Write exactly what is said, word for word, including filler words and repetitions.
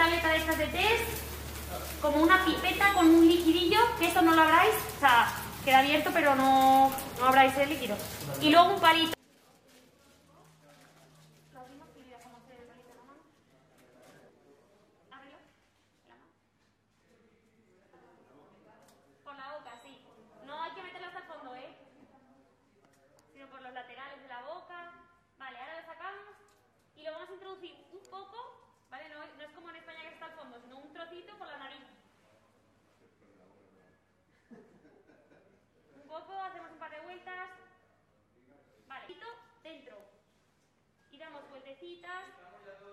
tableta de estas de test, como una pipeta con un liquidillo, que esto no lo abráis, o sea, queda abierto pero no, no abráis el líquido. Y luego un palito. Por la boca, sí. No hay que meterlo hasta el fondo, ¿eh? Sino por los laterales de la boca. Vale, ahora lo sacamos y lo vamos a introducir un poco, ¿vale? No, no es como en España que está al fondo, sino un trocito por la nariz. Un poco, hacemos un par de vueltas. Vale, dentro. Y damos vueltecitas.